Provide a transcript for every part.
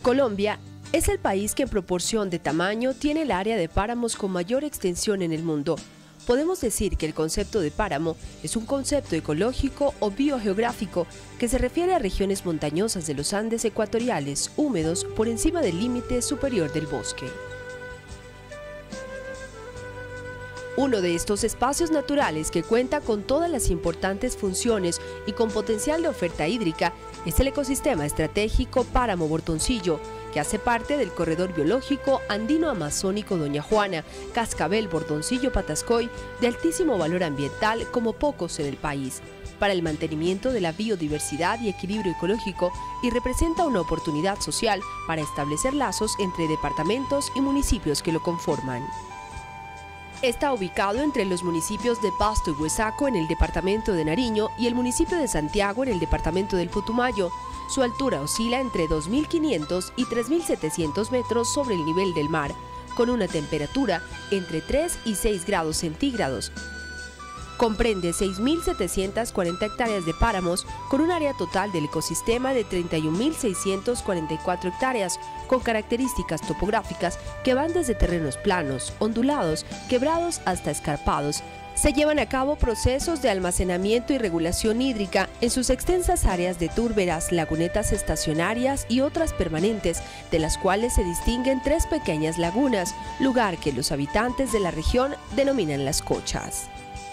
Colombia es el país que en proporción de tamaño tiene el área de páramos con mayor extensión en el mundo. Podemos decir que el concepto de páramo es un concepto ecológico o biogeográfico que se refiere a regiones montañosas de los Andes ecuatoriales húmedos por encima del límite superior del bosque. Uno de estos espacios naturales que cuenta con todas las importantes funciones y con potencial de oferta hídrica es el ecosistema estratégico Páramo Bordoncillo, que hace parte del corredor biológico andino-amazónico Doña Juana, Cascabel, Bordoncillo, Patascoy, de altísimo valor ambiental como pocos en el país, para el mantenimiento de la biodiversidad y equilibrio ecológico, y representa una oportunidad social para establecer lazos entre departamentos y municipios que lo conforman. Está ubicado entre los municipios de Pasto y Huesaco en el departamento de Nariño y el municipio de Santiago en el departamento del Putumayo. Su altura oscila entre 2.500 y 3.700 metros sobre el nivel del mar, con una temperatura entre 3 y 6 grados centígrados. Comprende 6.740 hectáreas de páramos con un área total del ecosistema de 31.644 hectáreas, con características topográficas que van desde terrenos planos, ondulados, quebrados hasta escarpados. Se llevan a cabo procesos de almacenamiento y regulación hídrica en sus extensas áreas de turberas, lagunetas estacionarias y otras permanentes, de las cuales se distinguen 3 pequeñas lagunas, lugar que los habitantes de la región denominan Las Cochas.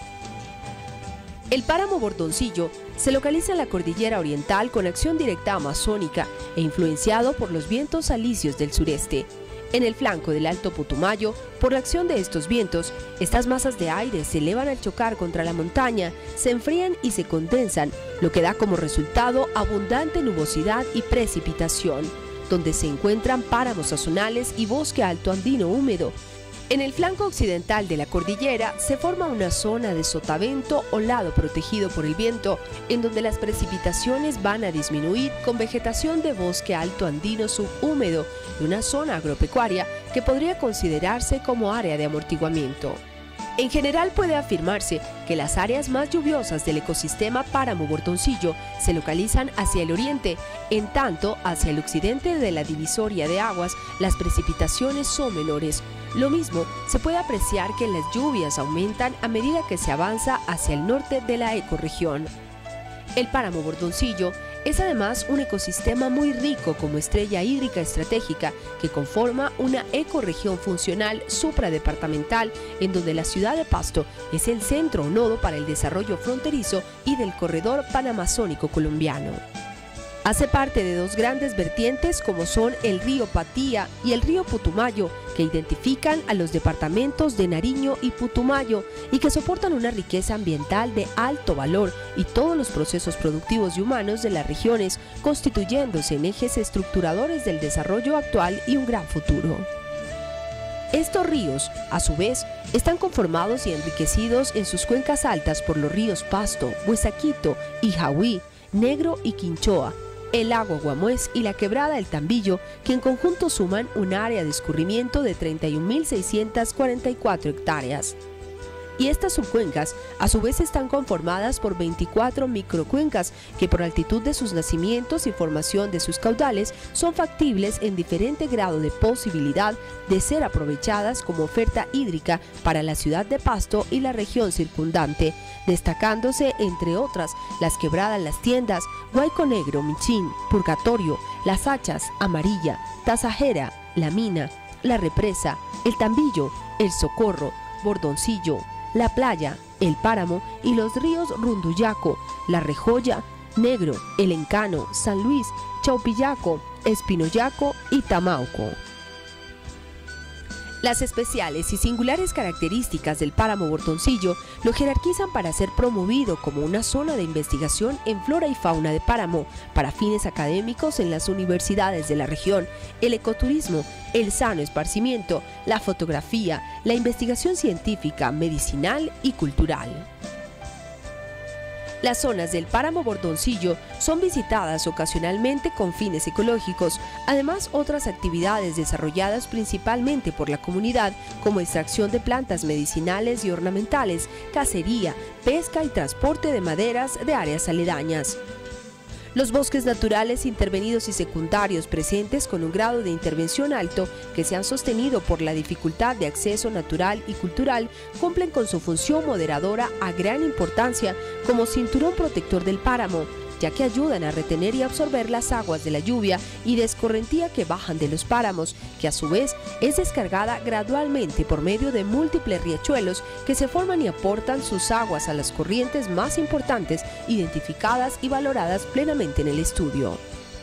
El páramo Bordoncillo se localiza en la cordillera oriental con acción directa amazónica e influenciado por los vientos alisios del sureste. En el flanco del Alto Putumayo, por la acción de estos vientos, estas masas de aire se elevan al chocar contra la montaña, se enfrían y se condensan, lo que da como resultado abundante nubosidad y precipitación, donde se encuentran páramos sazonales y bosque alto andino húmedo. En el flanco occidental de la cordillera se forma una zona de sotavento o lado protegido por el viento, en donde las precipitaciones van a disminuir con vegetación de bosque alto andino subhúmedo y una zona agropecuaria que podría considerarse como área de amortiguamiento. En general puede afirmarse que las áreas más lluviosas del ecosistema Páramo Bordoncillo se localizan hacia el oriente, en tanto hacia el occidente de la divisoria de aguas las precipitaciones son menores. Lo mismo se puede apreciar que las lluvias aumentan a medida que se avanza hacia el norte de la ecorregión. El Páramo Bordoncillo es además un ecosistema muy rico como estrella hídrica estratégica que conforma una ecorregión funcional supradepartamental en donde la ciudad de Pasto es el centro o nodo para el desarrollo fronterizo y del corredor panamazónico colombiano. Hace parte de 2 grandes vertientes como son el río Patía y el río Putumayo, que identifican a los departamentos de Nariño y Putumayo y que soportan una riqueza ambiental de alto valor y todos los procesos productivos y humanos de las regiones, constituyéndose en ejes estructuradores del desarrollo actual y un gran futuro. Estos ríos, a su vez, están conformados y enriquecidos en sus cuencas altas por los ríos Pasto, Huesaquito, Ijahuí, Negro y Quinchoa, el lago Guamués y la quebrada El Tambillo, que en conjunto suman un área de escurrimiento de 31.644 hectáreas. Y estas subcuencas a su vez están conformadas por 24 microcuencas que por altitud de sus nacimientos y formación de sus caudales son factibles en diferente grado de posibilidad de ser aprovechadas como oferta hídrica para la ciudad de Pasto y la región circundante, destacándose entre otras las quebradas Las Tiendas, Guayco Negro, Michín, Purgatorio, Las Hachas, Amarilla, Tasajera, La Mina, La Represa, El Tambillo, El Socorro, Bordoncillo, La Playa, El Páramo y los ríos Runduyaco, La Rejoya, Negro, El Encano, San Luis, Chaupillaco, Espinoyaco y Tamauco. Las especiales y singulares características del Páramo Bordoncillo lo jerarquizan para ser promovido como una zona de investigación en flora y fauna de páramo para fines académicos en las universidades de la región, el ecoturismo, el sano esparcimiento, la fotografía, la investigación científica, medicinal y cultural. Las zonas del Páramo Bordoncillo son visitadas ocasionalmente con fines ecológicos, además otras actividades desarrolladas principalmente por la comunidad como extracción de plantas medicinales y ornamentales, cacería, pesca y transporte de maderas de áreas aledañas. Los bosques naturales intervenidos y secundarios presentes con un grado de intervención alto que se han sostenido por la dificultad de acceso natural y cultural cumplen con su función moderadora a gran importancia como cinturón protector del páramo, ya que ayudan a retener y absorber las aguas de la lluvia y de escorrentía que bajan de los páramos, que a su vez es descargada gradualmente por medio de múltiples riachuelos que se forman y aportan sus aguas a las corrientes más importantes, identificadas y valoradas plenamente en el estudio.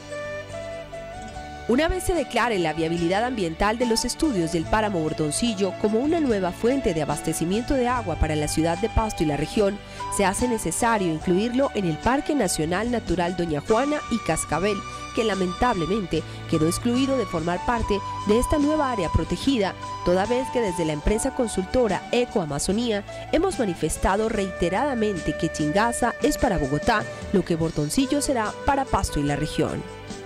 Una vez se declare la viabilidad ambiental de los estudios del páramo Bordoncillo como una nueva fuente de abastecimiento de agua para la ciudad de Pasto y la región, se hace necesario incluirlo en el Parque Nacional Natural Doña Juana y Cascabel, que lamentablemente quedó excluido de formar parte de esta nueva área protegida, toda vez que desde la empresa consultora Ecoamazonía hemos manifestado reiteradamente que Chingaza es para Bogotá, lo que Bordoncillo será para Pasto y la región.